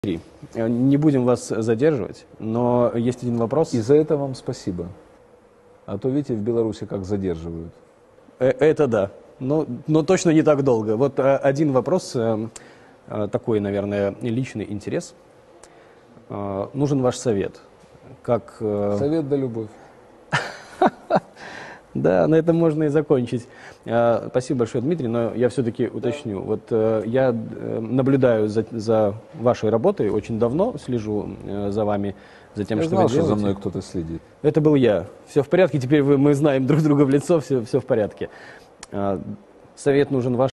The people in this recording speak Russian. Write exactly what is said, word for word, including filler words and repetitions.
Не будем вас задерживать, но есть один вопрос. И за это вам спасибо. А то, видите, в Беларуси как задерживают. Это да, но, но точно не так долго. Вот один вопрос, такой, наверное, личный интерес. Нужен ваш совет. Как... Совет да любовь. Да, на этом можно и закончить. Спасибо большое, Дмитрий, но я все-таки уточню. Да. Вот я наблюдаю за, за вашей работой очень давно, слежу за вами, за тем, я что знал, вы делаете. что за мной кто-то следит. Это был я. Все в порядке, теперь вы, мы знаем друг друга в лицо, все, все в порядке. Совет нужен ваш.